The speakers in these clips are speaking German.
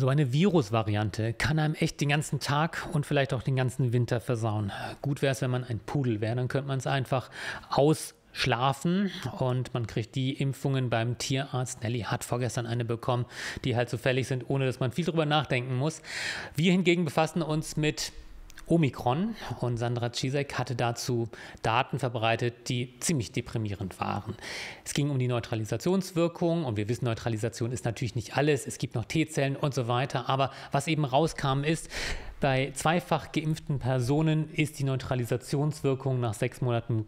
So eine Virusvariante kann einem echt den ganzen Tag und vielleicht auch den ganzen Winter versauen. Gut wäre es, wenn man ein Pudel wäre, dann könnte man es einfach ausschlafen und man kriegt die Impfungen beim Tierarzt. Nelly hat vorgestern eine bekommen, die halt so fällig sind, ohne dass man viel drüber nachdenken muss. Wir hingegen befassen uns mit Omikron und Sandra Zizek hatte dazu Daten verbreitet, die ziemlich deprimierend waren. Es ging um die Neutralisationswirkung und wir wissen, Neutralisation ist natürlich nicht alles, es gibt noch T-Zellen und so weiter, aber was eben rauskam ist, bei zweifach geimpften Personen ist die Neutralisationswirkung nach 6 Monaten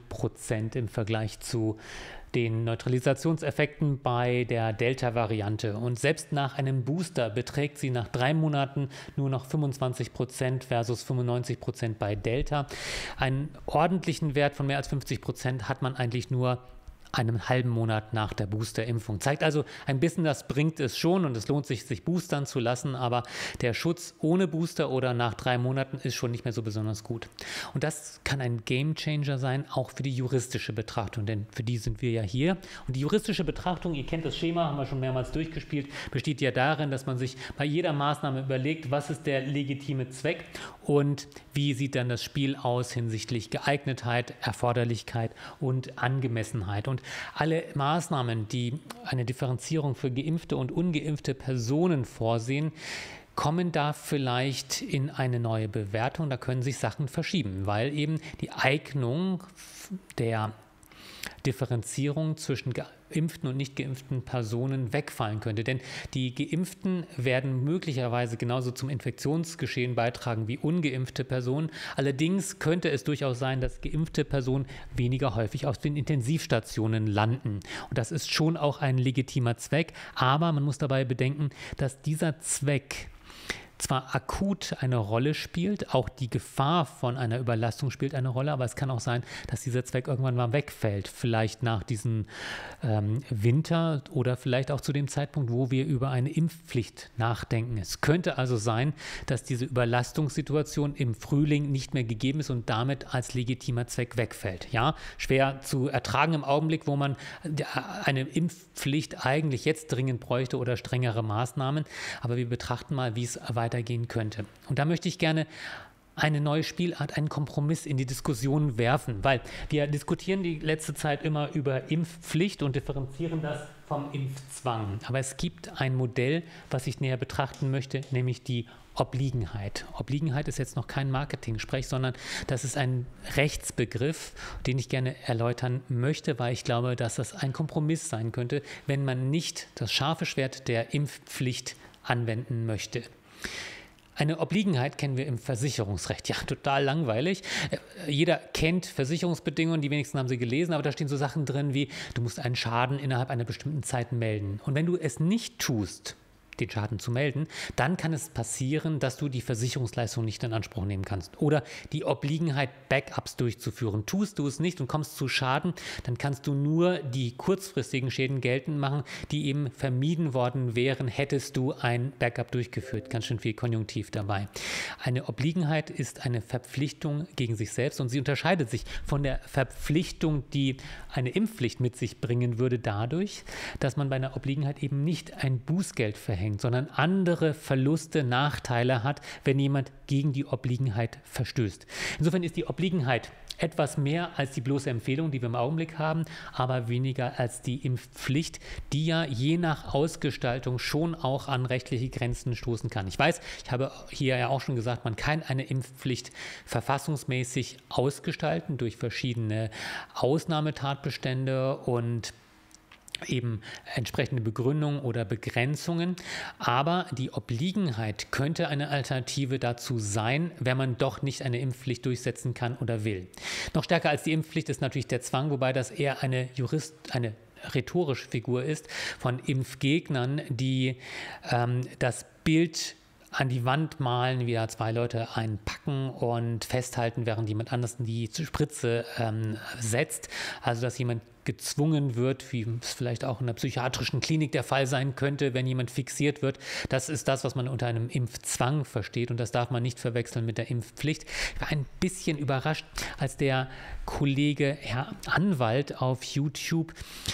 0% im Vergleich zu den Neutralisationseffekten bei der Delta-Variante. Und selbst nach einem Booster beträgt sie nach 3 Monaten nur noch 25% versus 95% bei Delta. Einen ordentlichen Wert von mehr als 50% hat man eigentlich nur einen halben Monat nach der Boosterimpfung. Zeigt also ein bisschen, das bringt es schon und es lohnt sich boostern zu lassen, aber der Schutz ohne Booster oder nach 3 Monaten ist schon nicht mehr so besonders gut. Und das kann ein Gamechanger sein, auch für die juristische Betrachtung, denn für die sind wir ja hier. Und die juristische Betrachtung, ihr kennt das Schema, haben wir schon mehrmals durchgespielt, besteht ja darin, dass man sich bei jeder Maßnahme überlegt, was ist der legitime Zweck und wie sieht dann das Spiel aus hinsichtlich Geeignetheit, Erforderlichkeit und Angemessenheit. Und alle Maßnahmen, die eine Differenzierung für geimpfte und ungeimpfte Personen vorsehen, kommen da vielleicht in eine neue Bewertung. Da können sich Sachen verschieben, weil eben die Eignung der Differenzierung zwischen geimpften und nicht geimpften Personen wegfallen könnte. Denn die Geimpften werden möglicherweise genauso zum Infektionsgeschehen beitragen wie ungeimpfte Personen. Allerdings könnte es durchaus sein, dass geimpfte Personen weniger häufig auf den Intensivstationen landen. Und das ist schon auch ein legitimer Zweck. Aber man muss dabei bedenken, dass dieser Zweck zwar akut eine Rolle spielt, auch die Gefahr von einer Überlastung spielt eine Rolle, aber es kann auch sein, dass dieser Zweck irgendwann mal wegfällt, vielleicht nach diesem Winter oder vielleicht auch zu dem Zeitpunkt, wo wir über eine Impfpflicht nachdenken. Es könnte also sein, dass diese Überlastungssituation im Frühling nicht mehr gegeben ist und damit als legitimer Zweck wegfällt. Ja, schwer zu ertragen im Augenblick, wo man eine Impfpflicht eigentlich jetzt dringend bräuchte oder strengere Maßnahmen, aber wir betrachten mal, wie es weitergehen könnte. Und da möchte ich gerne eine neue Spielart, einen Kompromiss in die Diskussion werfen, weil wir diskutieren die letzte Zeit immer über Impfpflicht und differenzieren das vom Impfzwang. Aber es gibt ein Modell, was ich näher betrachten möchte, nämlich die Obliegenheit. Obliegenheit ist jetzt noch kein Marketing-Sprech, sondern das ist ein Rechtsbegriff, den ich gerne erläutern möchte, weil ich glaube, dass das ein Kompromiss sein könnte, wenn man nicht das scharfe Schwert der Impfpflicht anwenden möchte. Eine Obliegenheit kennen wir im Versicherungsrecht. Ja, total langweilig. Jeder kennt Versicherungsbedingungen, die wenigsten haben sie gelesen, aber da stehen so Sachen drin wie, du musst einen Schaden innerhalb einer bestimmten Zeit melden. Und wenn du es nicht tust, den Schaden zu melden, dann kann es passieren, dass du die Versicherungsleistung nicht in Anspruch nehmen kannst. Oder die Obliegenheit, Backups durchzuführen. Tust du es nicht und kommst zu Schaden, dann kannst du nur die kurzfristigen Schäden geltend machen, die eben vermieden worden wären, hättest du ein Backup durchgeführt. Ganz schön viel Konjunktiv dabei. Eine Obliegenheit ist eine Verpflichtung gegen sich selbst und sie unterscheidet sich von der Verpflichtung, die eine Impfpflicht mit sich bringen würde, dadurch, dass man bei einer Obliegenheit eben nicht ein Bußgeld verhängt, sondern andere Verluste, Nachteile hat, wenn jemand gegen die Obliegenheit verstößt. Insofern ist die Obliegenheit etwas mehr als die bloße Empfehlung, die wir im Augenblick haben, aber weniger als die Impfpflicht, die ja je nach Ausgestaltung schon auch an rechtliche Grenzen stoßen kann. Ich weiß, ich habe hier ja auch schon gesagt, man kann eine Impfpflicht verfassungsmäßig ausgestalten durch verschiedene Ausnahmetatbestände und eben entsprechende Begründungen oder Begrenzungen, aber die Obliegenheit könnte eine Alternative dazu sein, wenn man doch nicht eine Impfpflicht durchsetzen kann oder will. Noch stärker als die Impfpflicht ist natürlich der Zwang, wobei das eher eine rhetorische Figur ist von Impfgegnern, die das Bild an die Wand malen, wie da 2 Leute einpacken und festhalten, während jemand anders die Spritze setzt. Also, dass jemand gezwungen wird, wie es vielleicht auch in einer psychiatrischen Klinik der Fall sein könnte, wenn jemand fixiert wird. Das ist das, was man unter einem Impfzwang versteht, und das darf man nicht verwechseln mit der Impfpflicht. Ich war ein bisschen überrascht, als der Kollege Herr Anwalt auf YouTube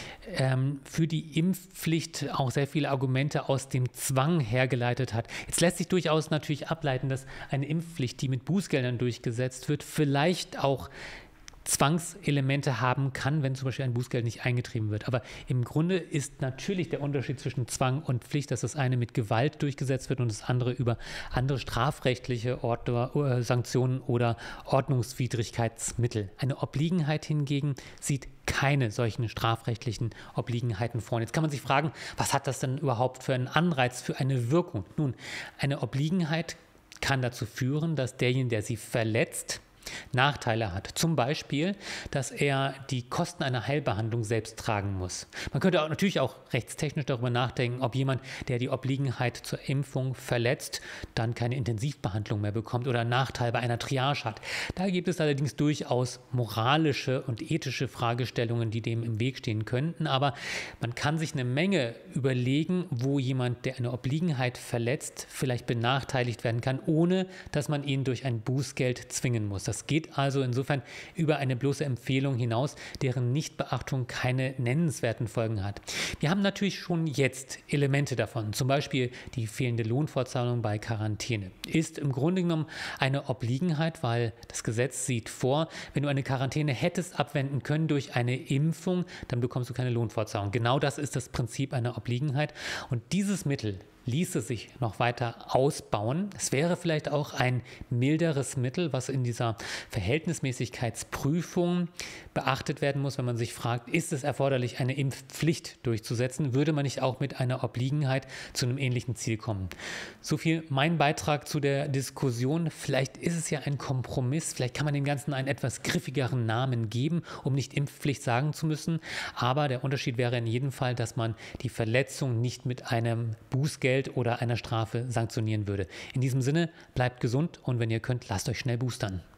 für die Impfpflicht auch sehr viele Argumente aus dem Zwang hergeleitet hat. Jetzt lässt sich durchaus natürlich ableiten, dass eine Impfpflicht, die mit Bußgeldern durchgesetzt wird, vielleicht auch Zwangselemente haben kann, wenn zum Beispiel ein Bußgeld nicht eingetrieben wird. Aber im Grunde ist natürlich der Unterschied zwischen Zwang und Pflicht, dass das eine mit Gewalt durchgesetzt wird und das andere über andere strafrechtliche Sanktionen oder Ordnungswidrigkeitsmittel. Eine Obliegenheit hingegen sieht keine solchen strafrechtlichen Obliegenheiten vor. Und jetzt kann man sich fragen, was hat das denn überhaupt für einen Anreiz, für eine Wirkung? Nun, eine Obliegenheit kann dazu führen, dass derjenige, der sie verletzt, Nachteile hat. Zum Beispiel, dass er die Kosten einer Heilbehandlung selbst tragen muss. Man könnte auch natürlich auch rechtstechnisch darüber nachdenken, ob jemand, der die Obliegenheit zur Impfung verletzt, dann keine Intensivbehandlung mehr bekommt oder einen Nachteil bei einer Triage hat. Da gibt es allerdings durchaus moralische und ethische Fragestellungen, die dem im Weg stehen könnten. Aber man kann sich eine Menge überlegen, wo jemand, der eine Obliegenheit verletzt, vielleicht benachteiligt werden kann, ohne dass man ihn durch ein Bußgeld zwingen muss. Das geht also insofern über eine bloße Empfehlung hinaus, deren Nichtbeachtung keine nennenswerten Folgen hat. Wir haben natürlich schon jetzt Elemente davon, zum Beispiel die fehlende Lohnfortzahlung bei Quarantäne. Ist im Grunde genommen eine Obliegenheit, weil das Gesetz sieht vor, wenn du eine Quarantäne hättest abwenden können durch eine Impfung, dann bekommst du keine Lohnfortzahlung. Genau das ist das Prinzip einer Obliegenheit, und dieses Mittel ließe sich noch weiter ausbauen. Es wäre vielleicht auch ein milderes Mittel, was in dieser Verhältnismäßigkeitsprüfung beachtet werden muss, wenn man sich fragt, ist es erforderlich, eine Impfpflicht durchzusetzen? Würde man nicht auch mit einer Obliegenheit zu einem ähnlichen Ziel kommen? So viel mein Beitrag zu der Diskussion. Vielleicht ist es ja ein Kompromiss, vielleicht kann man dem Ganzen einen etwas griffigeren Namen geben, um nicht Impfpflicht sagen zu müssen. Aber der Unterschied wäre in jedem Fall, dass man die Verletzung nicht mit einem Bußgeld oder einer Strafe sanktionieren würde. In diesem Sinne, bleibt gesund, und wenn ihr könnt, lasst euch schnell boostern.